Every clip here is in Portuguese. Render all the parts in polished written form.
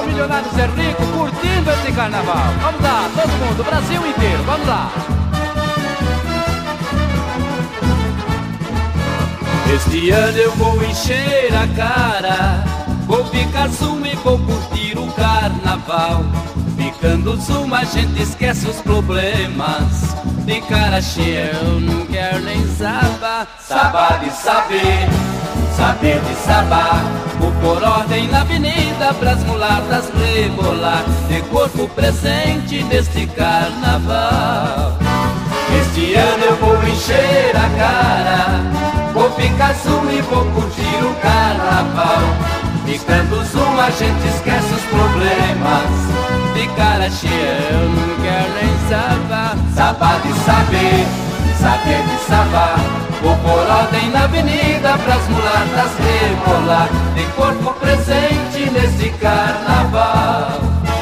o milionário Zé Rico curtindo esse carnaval. Vamos lá, todo mundo, o Brasil inteiro, vamos lá. Este ano eu vou encher a cara, vou ficar suma e vou curtir o carnaval. Ficando suma a gente esquece os problemas. De cara cheia eu não quero nem saber. Saber de saber, saber de saber. Vou por ordem na avenida pras mulatas rebolar, de corpo presente neste carnaval. Este ano eu vou encher a cara, vou ficar suma e vou curtir o carnaval. Ficando suma a gente esquece os problemas. De cara cheia eu não quero nem saber. Saber de saber, saber de saber. Vou por ordem na avenida pras mulatas rebolar, de corpo presente nesse carnaval.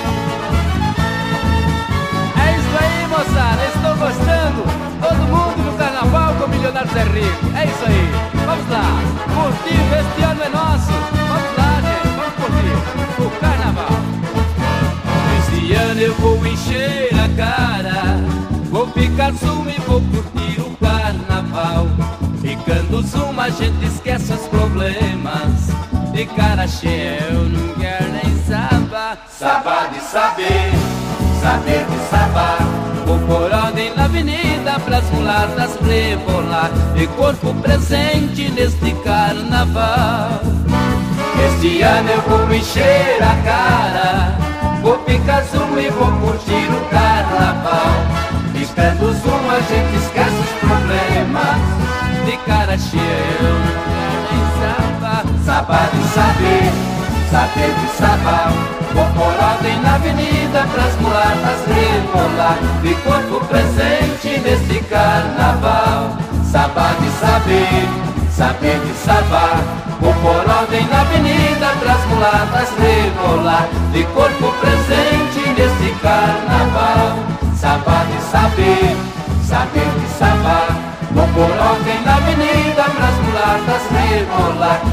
É isso aí, moçada, estou gostando. Todo mundo no carnaval com o milionário Zé Rico. É isso aí, vamos lá. Curtindo, este ano é nosso. Vamos lá, gente, vamos curtir o carnaval. Este ano eu vou encher a cara, vou ficar suma e vou curtir o carnaval. Ficando suma a gente esquece os problemas. De cara cheia eu não quero nem saber. Saber de saber, saber de saber. Vou por ordem na avenida pras mulatas rebolar, de corpo presente neste carnaval. Este ano eu vou encher a cara, vou ficar suma e vou curtir o carnaval. Ficando suma a gente esquece os problemas. De cara cheia eu não quero nem saber. Saber de saber, saber de saber. Vou por ordem na avenida pras mulatas rebolar, de corpo presente neste carnaval. Saber de saber, saber de saber. Vou por ordem na avenida pras mulatas rebolar, de corpo presente neste carnaval. Saber de saber, saber de saber. Vou por ordem na avenida pras mulatas rebolar,